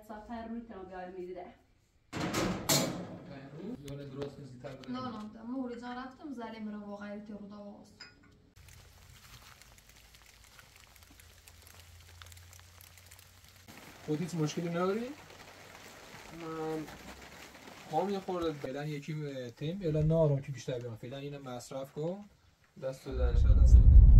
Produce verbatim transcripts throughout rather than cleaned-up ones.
سفر میتونم بیایم میده. یونه درست نیستی تر بده. نه نه ما اوریجا رفتم زلیم رو واقعا تو رو داواست. خودت مشکلی نداری؟ من خواهم یه خورده فعلا یکی تیم فعلا نارم که بیشتر بیارم فعلا اینو مصرف کن دست تو درش دست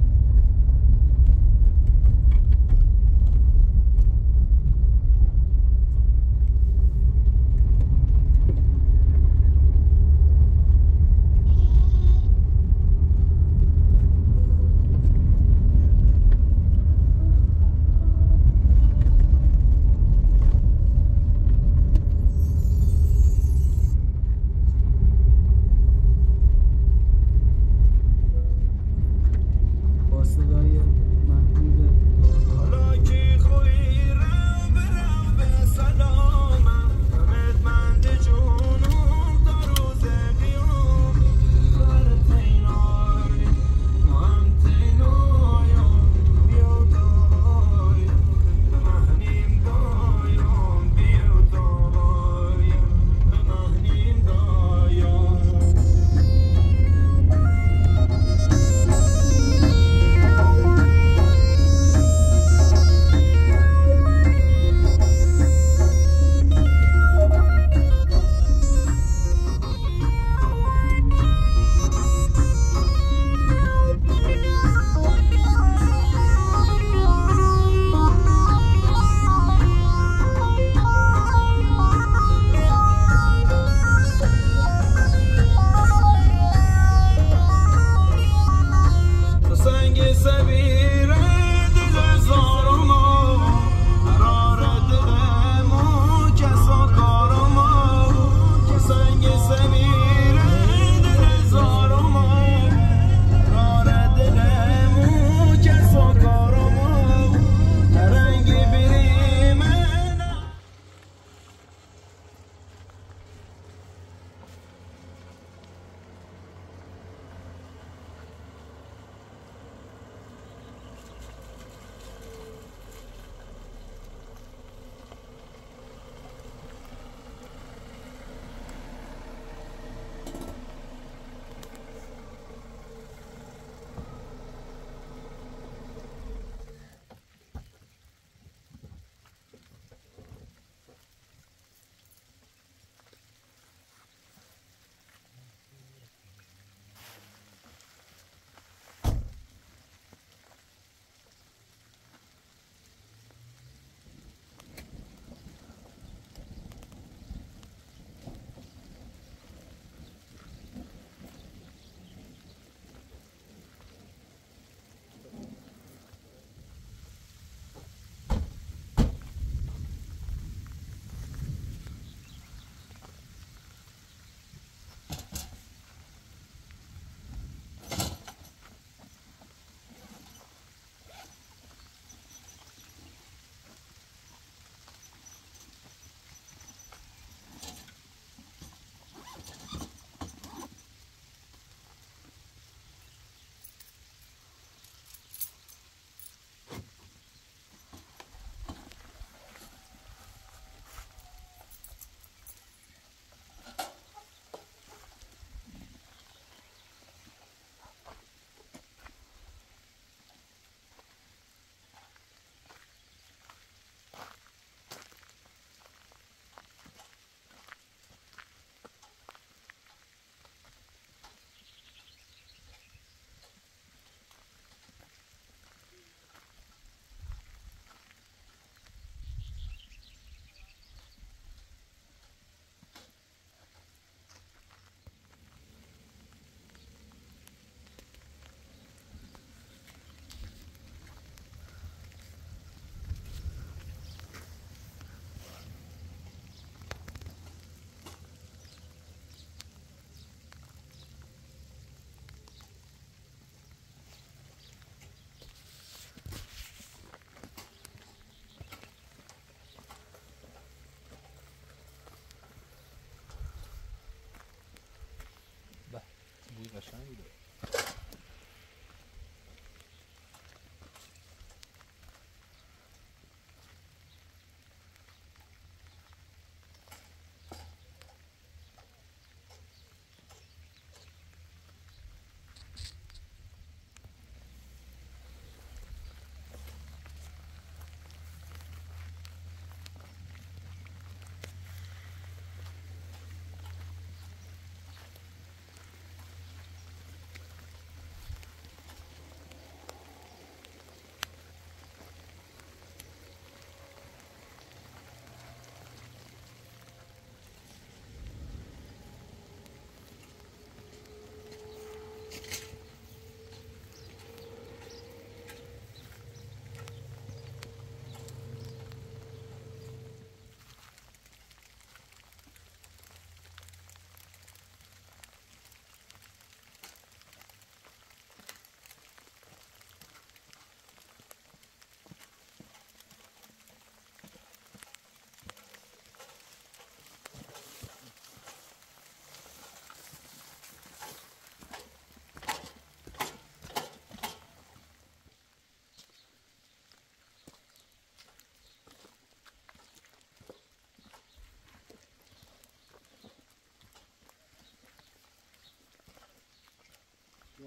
قشنگی داره.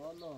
یا الله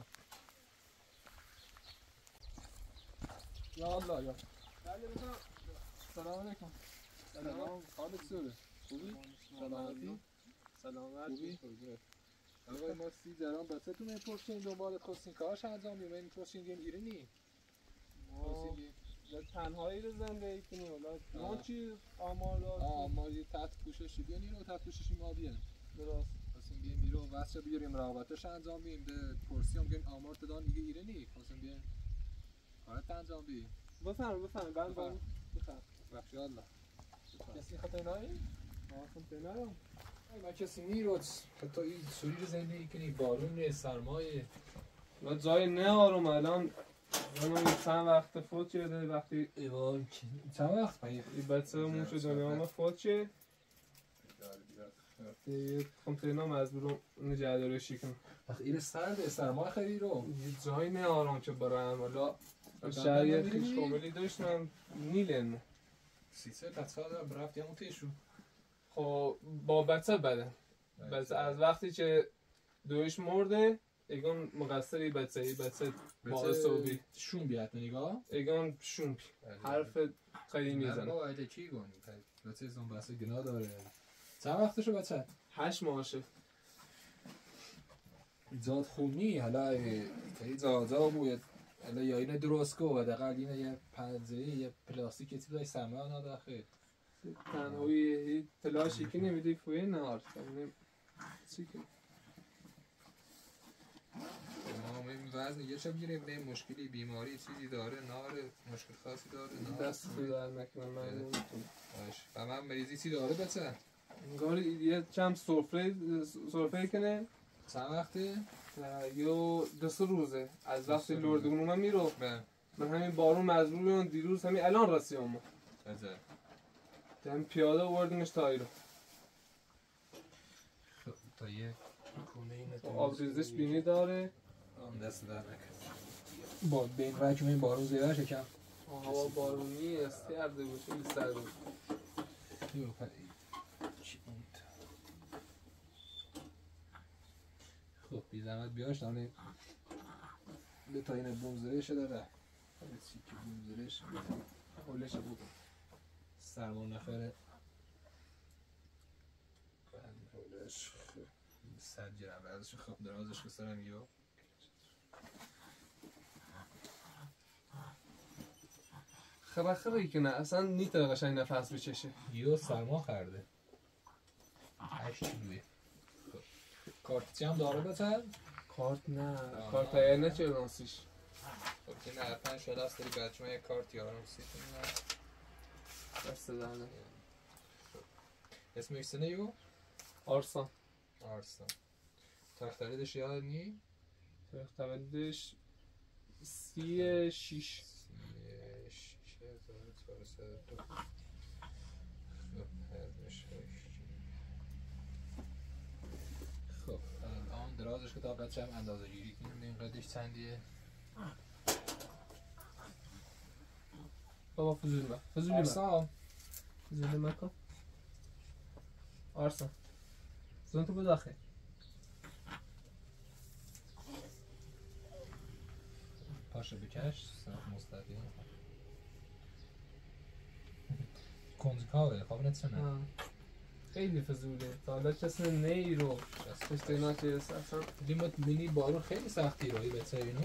یا الله یا بله بسم سلام علیکم سلام حالت چطوره خوبی سلامتی سلامت خوبی آقای ما سی درام بچه‌تون میپرسین دنبالت خواستین کارش انجام میدیم میپرسین گیم ایرانی ما تنهایی رو زندگی کنیم ولی ما چی آمار دار آمار یه تحت پوششی بیان اینو تحت پوششی ما بیان درست خواستیم بیان میرو واسه بیاریم رقابتش انجام بدیم ده پرسیام گیم آمار تدان دیگه ایرانی خواستیم بیان کارت انجام بدیم بفهم بفهم ben ben بفهم بخش الله کسی خطا نایی ما خب نرم ما کسی نیروت حتی این سوری رو زندگی کنی بارون نیست سرمایه و جای نه آروم الان من چند وقت فوت شده وقتی ایوان چند وقت این بچه مون شد دنیا ما فوت شد یه کنتینا مجبورم نگهداریش کنم وقتی این سرده سرمایه خیلی رو یه جای نه آرام که برم حالا شهریت خیش کاملی داشت من نیلن سی سه بچه ها دارم برفت همون تیشو خب با بچه بده بچه از وقتی که دویش مرده ایگان مقصری بچه ای بچه با صوبی شون بیاد نگاه ایگان شون حرف خیلی میزنه با ایده چی گونی بچه از اون بسه گناه داره چند وقتشو بچه؟ هشت ماهشه زاد خونی حالا زاد زاد بود حالا یا اینه درست که حداقل اینه یه پنزه یه پلاستیکی چیز داشت سمه ناداخل تنهایی تلاشی که نمیدی فویه نهار چی کنی؟ ما این وزن یه شب گیریم نه مشکلی بیماری چیزی داره ناره مشکل خاصی داره ناره دست تو در نکنم من نمیتونم و من مریضی چی داره بچه؟ انگار یه چند سرفه سرفه کنه چند وقته؟ یه دو سه روزه از وقتی لردگون من میرو من همین بارون مجبور بیان دیروز همین الان رسی همون بچه همین پیاده آوردیمش تا ایرو تا یه آبریزش بینی داره آن دست در نکن با بین رای که این بارون زیده شکم هوا بارونی است کرده بود خیلی سرد بود یو پایی چی بود خب بی زحمت بیاش دانه به تا این بومزرش داره همه چی که بومزرش حولش بود سرمان نفره حولش سر جرم ازش خب درازش که سرم یو خبر خبری که نه اصلا نیتره قشنگ نفس بچشه یو سرما خرده هشت کیلویه کارت هم داره بتر؟ کارت نه کارت های نه چه رانسیش خب که نه پنج شده است داری بچه من یک کارت یارم سی دست دهنه اسمش سنه یو؟ آرسان آرسان تختریدش یاد نی؟ تختریدش سی شیش سی شیش هزار چهارصد دو خب هزش خب الان درازش که تا بچه هم اندازه گیری کنیم این قدش چندیه؟ بابا فضولی من فضولی من آرسان فضولی من کن آرسان زون تو بداخل پاشو بکش سرخ مستقیم کنجکاوه خواب نتونه خیلی فضوله تا حالا کسی نی رو اشتینا که اصلا لیمت مینی بارون خیلی سختی روی بچه اینو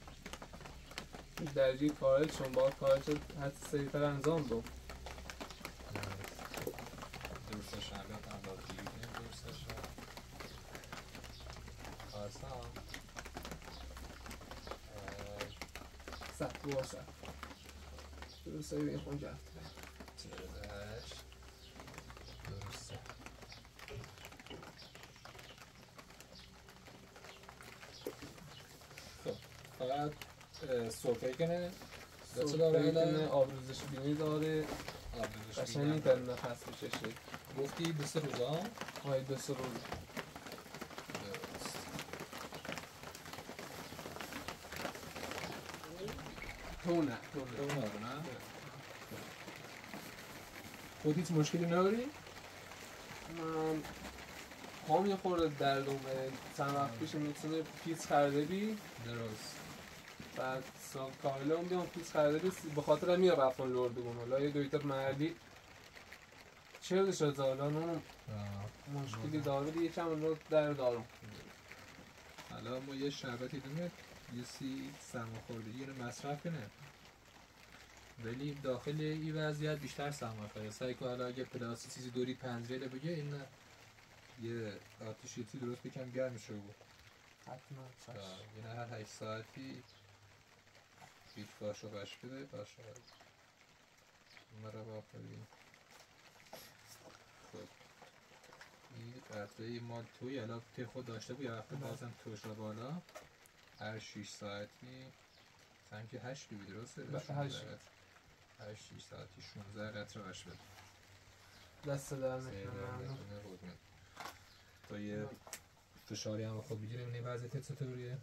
درجی کارت چون باید کارت حتی سریعتر انجام دو درستش نگاه انداز دیگه درستش آرسان سخت بار سخت درسته این خونجه هفته چهردهش درسته خب فقط سرفه کنه دسته داره کنه آبریزش بینی داره قشنگ میتونه نفس بچشه گفتی دو سه روزا؟ های دو سه روز تو نه تو تو نداره نه؟ خود هیچ مشکلی نداری؟ من پام یه خورده درد اومده چند وقت پیش میتونه پیس خرده بی درست بعد سال کارلا اون بیان پیس خرده بی به خاطر هم میره رفتن لردگون حالا یه دویتر محلی چه شد الان اون مشکلی داره دیگه کم رو در دارم. حالا ما یه شربتی دونه یه سی سرماخوردگی رو مصرف کنه ولی داخل این وضعیت بیشتر سرماخوردگی سعی کن حالا اگه پلاسی چیزی دوری پنجره بگه این یه آتیشی درست بکن گرم شو بود حتما یعنی هر هشت ساعتی بیت باشو باش بده باشو مرا با خیلی خب این قطعه مال توی الان تی خود داشته بود یا وقت بازم توش را بالا هر شیش ساعتی سنگ که هشت بیبی درسته؟ هشت هشت شیش ساعتی شونزده قطره باش بده دست در نکنم تا یه فشاری هم خود بگیره اونی وضعیت چطوریه؟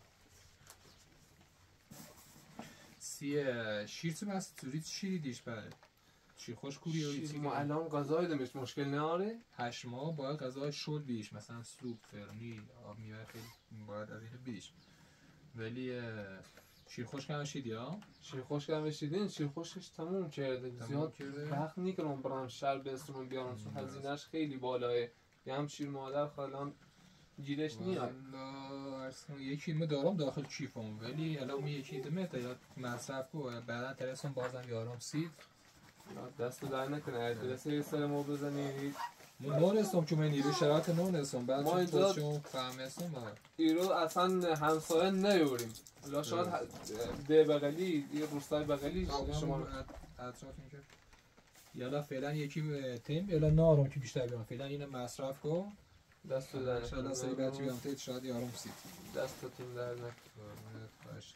سی شیر تو بس توری شیری دیش بره شیر خوش کوری و شیر ما الان غذای دمش مشکل ناره هشت ماه باید غذای شل بیش مثلا سوپ فرنی آب میوه خیلی باید از اینو بیش ولی شیر خوش کم بشید یا؟ شیر خوش کم بشیدین شیر خوشش تموم کرده زیاد وقت نیکنم برام شر بسترون بیارم چون هزینهش خیلی بالاه یه هم شیر مادر خالان گیرش نیاد یکی ما دارم داخل کیفم ولی الان می یکی دمه تا یاد مصرف کو بعدا ترسم بازم یارم سید دست در نکنه ادرس یه سر ما بزنید ما نونستم که من نیروی شرایط نونستم بعد ما چون چون فهمستم ایرو اصلا همسایه نیوریم لا شاید ده بغلی یه روستای بغلی شما اطراف اینجا یالا فعلا یکی تیم یالا نارم که بیشتر بیام فعلا اینو مصرف کن دست در ان شاء الله سری بعد بیام تیت شاید یارم سید دستتون در نکنه باشه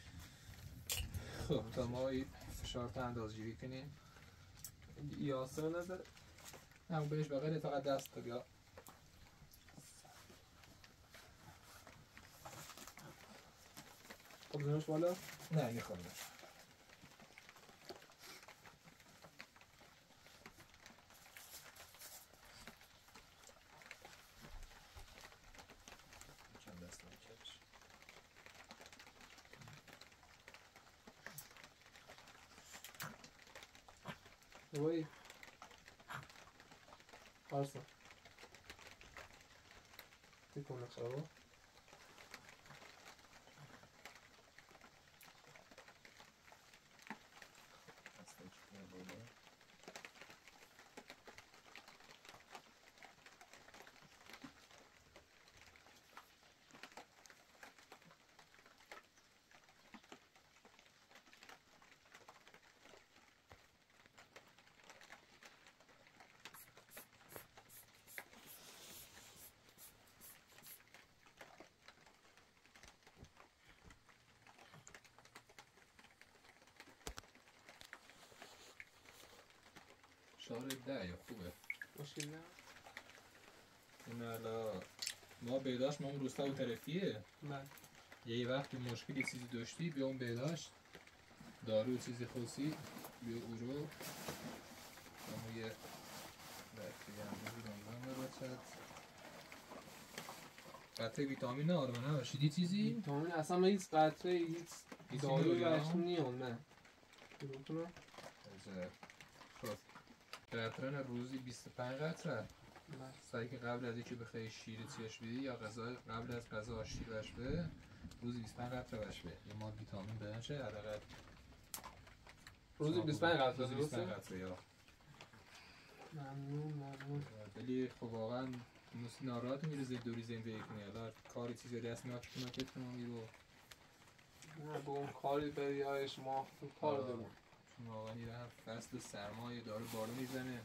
خب تا ما این فشار تا اندازه‌گیری کنیم یاسه نظر همو بهش بغل فقط دست تا بیا خب زنش بالا؟ نه میخوام وای پارسا تکونه خرابه شهر ده یا خوبه مشکل نه این حالا ما بهداشت ما اون روستا و طرفیه من یه وقتی مشکلی چیزی داشتی بیا اون بهداشت دارو چیزی خوصی بیا او رو اما یه برکی هم بودم هم بچت قطعه ویتامین آرمه نه باشیدی چیزی؟ ویتامین اصلا من هیچ قطعه هیچ دارو برش نیام نه برو کنم خب قطره روزی بیست و پنج قطره سعی که قبل از اینکه بخوای شیر چیش بدی یا غذا قبل از غذا شیر بش بده روزی بیست و پنج قطره بش بده یه ماد ویتامین بدن چه حداقل روزی بیست و پنج قطره روزی بیست و پنج قطره یا ممنون ممنون ولی خب واقعا نوسی ناراحت میره زیر دوری زندگی کنی حالا کاری چیزی رسمی ها که کنم کنم میرو نه با اون کاری بری هایش ما تو کار دارم واقعا یه هم فصل سرمایه داره بالا میزنه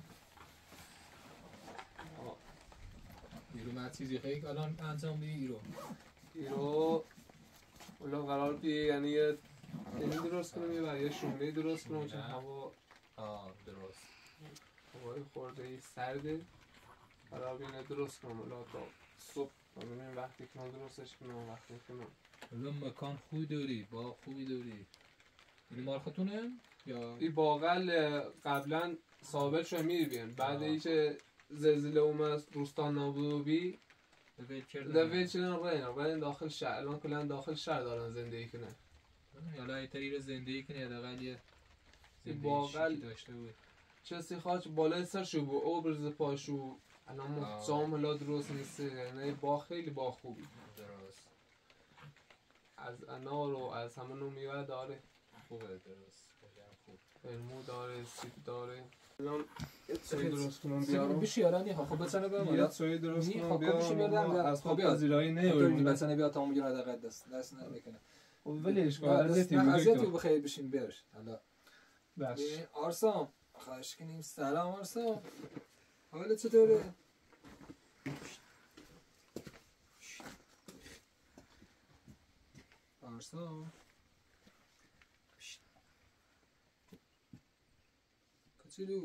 ایرو من چیزی خیلی الان انجام بدی ایرو ایرو اولا قرار بیه یعنی یه اینی درست کنم و یه شونه درست کنم چون هوا آه درست هوای خورده ای سرده قرار بیه درست کنم اولا تا صبح ببینیم وقتی کنم درستش کنم وقتی کنم اولا مکان خوبی داری با خوبی داری این مارختونه؟ یا این باقل قبلا ثابت شو میری بعد اینکه زلزله اومد روستا نابود بی ول کردن دویل چیدن راینا برن داخل شهر الان کلا داخل شهر دارن زندگی کنن حالا یه طریق زندگی کنی حداقل یه زندگی باقل شیکی داشته بود چسی خاچ بالای سرشو بو او برز پاشو الان محتشام هلا درست نیست یعنی با خیلی با خوبی درست از انار و از همه نوع میوه داره خوبه درست خوب علمو داره سیب داره الان یه چایی درست کنم بیارم بیارم بیشی یارن یه خب بچنه بیارم یه چایی درست نی، کنم خب بشی بیارم بیارم ما از خب خواب بیار. پذیرایی داری نیاریم بچنه بیا تا میگیره حداقل دست دست نکنه ولش کن نه ازتی ازیتی بگو بخیر بشین بیارش حالا بس آرسام خواهش کنیم سلام آرسام حالت چطوره؟ آرسام کچلو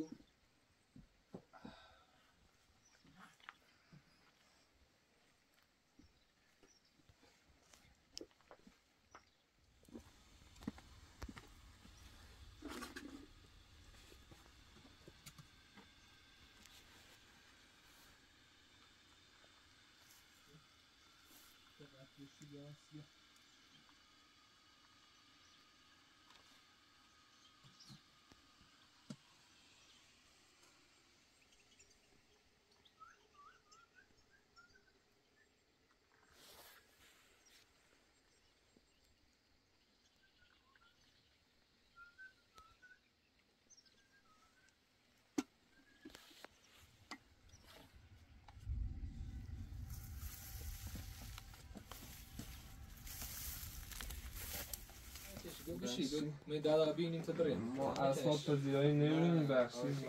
بشید می دادا بینیم تا بریم ما اسباب پذیرایی نمیریم بخشیم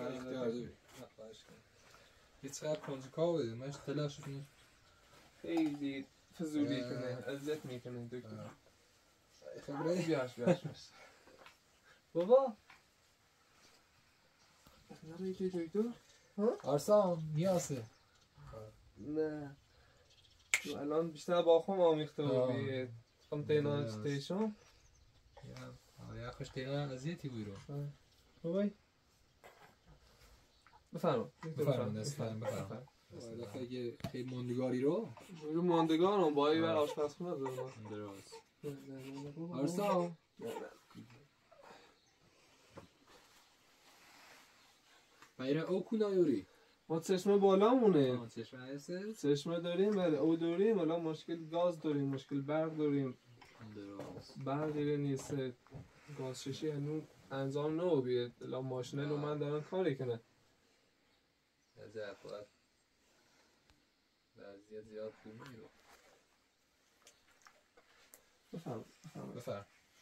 یه چقدر کنجکاو بده من تلاش کنیم خیلی فضولی کنه اذیت میکنه دکتر خبره بیاش بیاش بیاش بابا نره که دکتر آرسام نیاسه نه تو الان بیشتر با خودم آمیخته بودی خم تینا استیشن یا خوش تینا اذیتی بود رو بابای بفرما بفرما دست فرم بفرما خیلی خیلی ماندگاری رو رو ماندگانم با ای بر آشپزخونه دارم درست آرسام بایره او کنایوری ما چشمه بالامونه چشمه هسته چشمه داریم بله او داریم الان مشکل گاز داریم مشکل برق داریم درست برق دیگه نیست گاز ششی هنوز انجام نو بیاد الان ماشینه رو من دارن کاری کنه ضعف باید وضعیت زیاد خوب میرو بفهم بفهم بفرم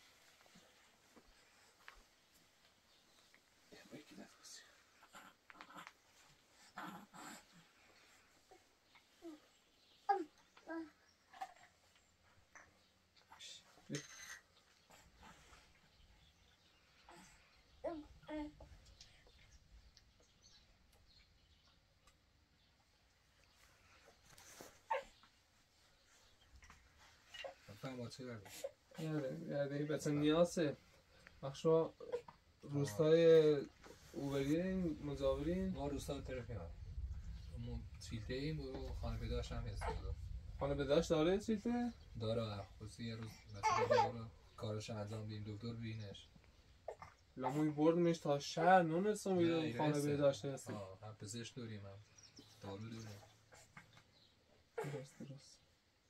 بفرم چه دارم یاره یاره بچه نیاسه بخشا روستای اوبرین مزاورین ما روستا طرفی هم ما چیلته ایم و خانه بداش هم هست خانه بداشت داره چیته؟ داره خوزی یه روز مثلا رو کارش انجام دیم دکتر بینش لاموی بردمش تا شهر نونستم بیدم خانه بداشت هستی آه هم پزشک داریم هم دارو داریم درست درست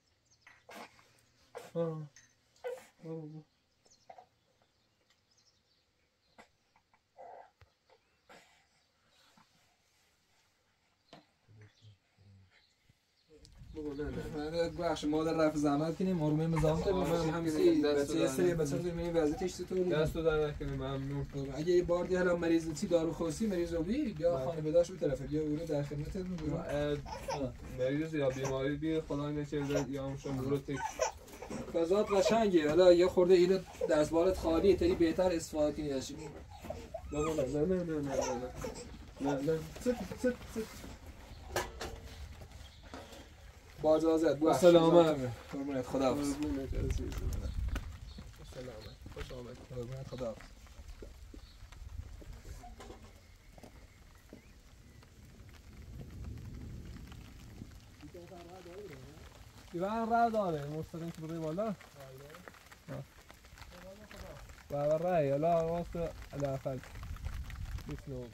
آه آه من بخش مادر رفت زحمت کنیم آرومه مزاحم کنیم من همسی بچه یه سری بچه داریم این وضعیتش چطوری دست رو در نکنیم ممنون اگه یه بار دیگه الان مریض چی دارو خواستی مریض رو بی بیا خانه بداش به طرفه بیا اون در خدمتتون برو مریض یا بیماری بی خدا نچه یا هم شما برو تک فضات قشنگه حالا یه خورده اینو دستبالت خالیه تری بهتر استفاده کنی داشتی نه نه نه نه نه نه نه نه ست ست ست با اجازت با سلامت قربونت خداحافظ قربونت عزیز سلامت خوش آمد قربونت خداحافظ دیگه فرقا داره ایوان راه داره مستقیم که بره بالا و راه حالا واسه علافل بسم الله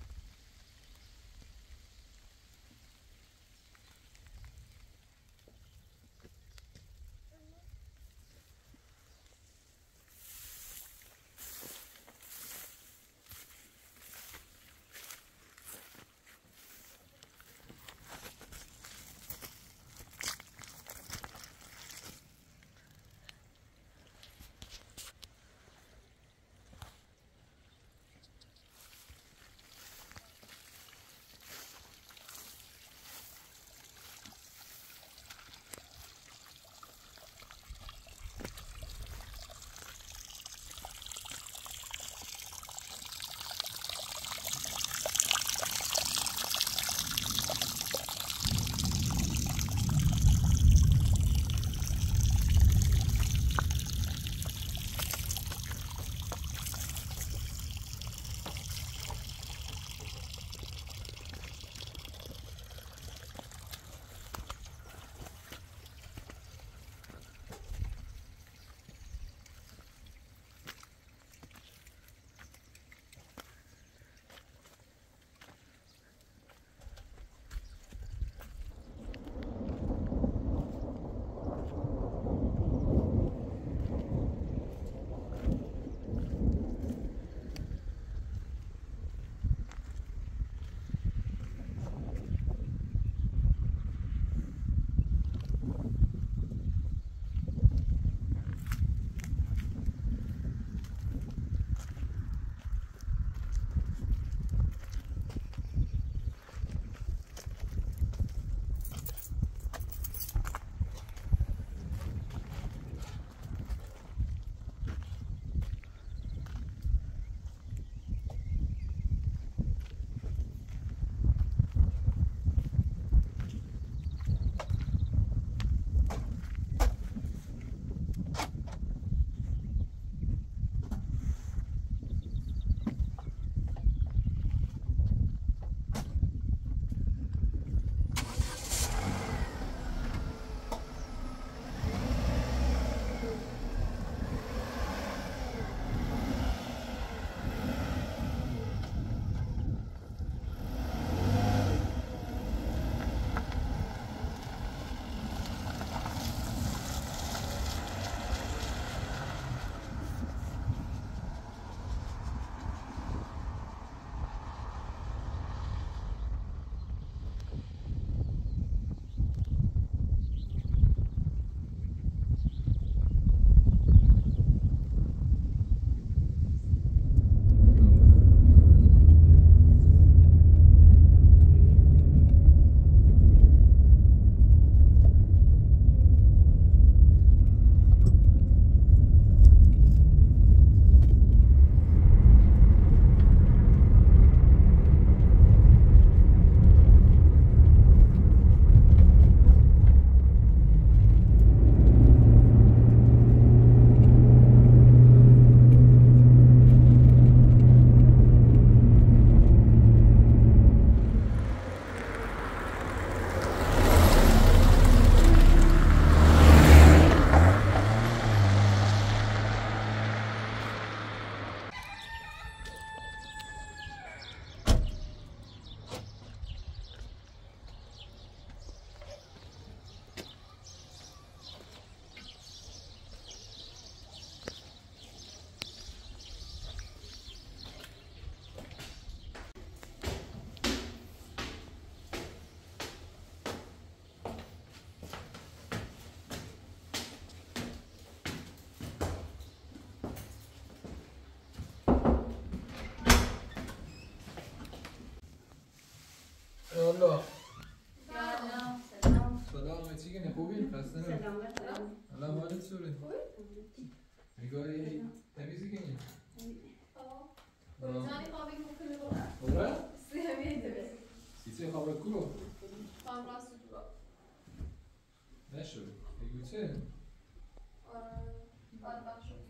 الله سلام چیکه خوبی؟ خسته نباشی. سلام حالت چطوره؟ نگاهی تمیزی کنی؟ Kurizani خوابی ممکنه بکنم. خوبه؟ سیاهی دیگه. سیچه خوابه کلو؟ خواب راست تو. نشد. بگو چه؟ آره. بعد بخش شدیم.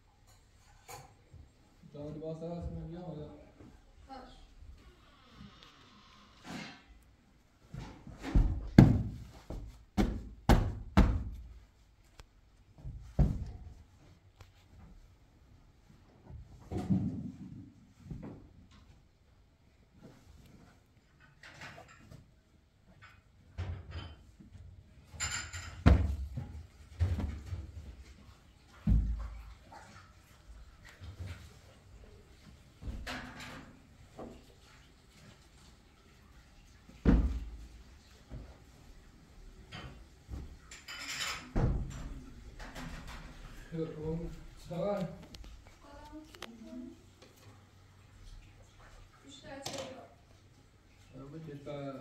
جان باز هست من بیام حالا. باش. خیلی خوب. چطور؟ بیشتر چرا؟ اما کشور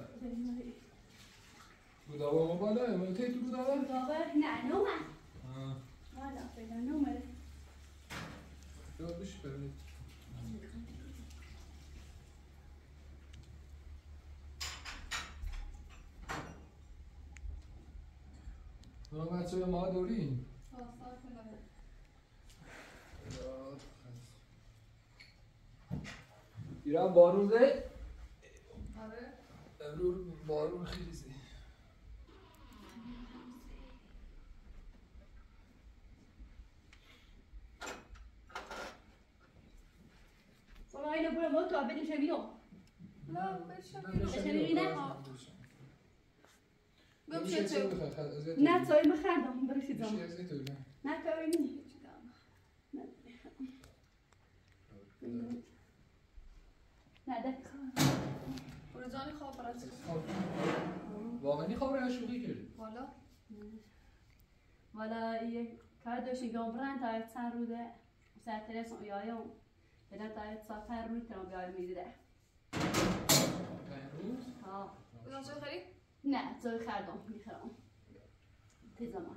رودابا ما بالا اما تی تو رودابا؟ رودابا نه نومن آه والا فعلا نومن بیا بش ببینید ما بچه به ما دوریم آسان کنم. ایران بارون زد؟ آره. امروز بارون خیلی زد والله اینو برو ما تو بدیم شبینو نه بشم بشم گم چه چه نه تایی مخردم برشید زمان میشه تو بگم نه تایی نی نه ده برو جانی خواب برات واقعی خواب رو شوخی کردی والا والا یک کار داشتی گمران تا چند روده ساعت تلفن یایم بدن تا ساعت روی ترام بیایم میده امروز ها بودم چه خری؟ نه توی خردم میخرم تی زمان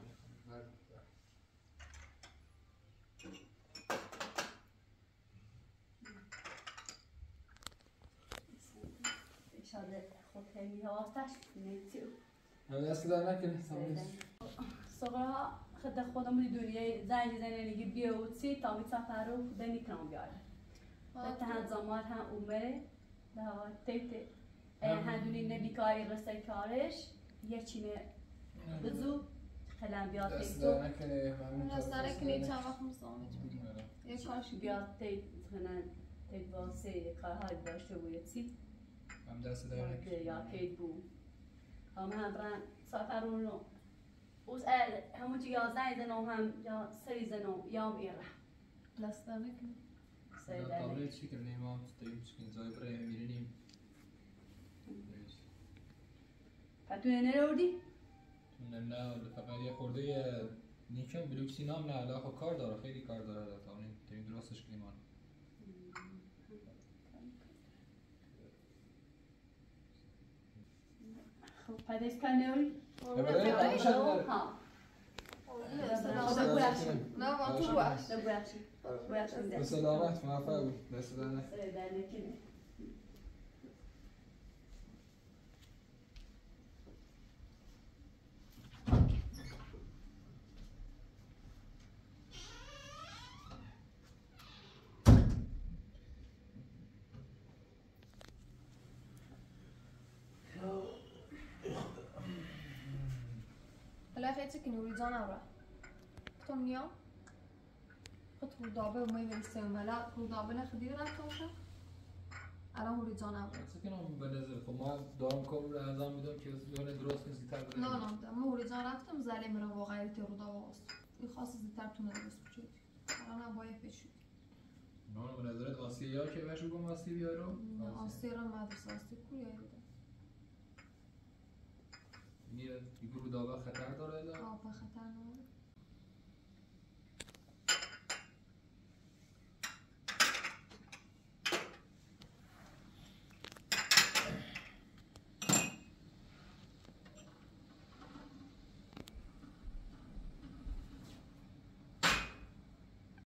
شاید خود خیلی هواستش نیتیو همه دست در نکنه صغرا خد خودم دی دنیای زنگ زنی نگی بیا و چی تا می سفر رو خدا میتونم بیارم تا هم زمان هم عمره ده تیت هندونی نبیکاری رسای کارش یه چینه بزو خلم بیاد دست تیتو در نکنه ممنون دست در نکنی چند وقت مزاحمت بودیم یه کارش بیاد تیت خنن تیت واسه کارهای داشته بود چی هم دست در نکنه یا کیت بود هم هم برن سفر رو اوز همون چی یازده زنم هم یا سری زنم یا هم ایره دست در نکنی سری نه زنم تابلت چی کنیم ما تیم چکن زای برای میرینیم فتونه نروردی؟ نه نه فقط یه خورده نیکم بلوکسی نام نه علاقه کار داره خیلی کار داره تا اون تیم درستش کنیم آن خب پدیس کن نروردی؟ ها نه وان تو باش ده بویشی بویشی ده به سلامت موفق بود دست در نکنه سری در نکنه حالا خیلی که نوری جان اورا تو نیا خود رودابه و می ویسته و ملا رودابه نخدی رفت باشه الان نوری جان اورا سکنم به نظر خب ما دارم کار رو انجام میدم که یعنی درست نیست زیتر نه نه من نوری جان رفتم زلی مرا واقعی تی رودابه واسه این خاص زیتر تو نرست بچود الان هم باید پیشود نه نه به نظرت آسیا که بهش بگم آسی بیارو آسی را مدرسه آسی کوری بوده میره دیگه رو داوا خطر داره الا آب خطر نه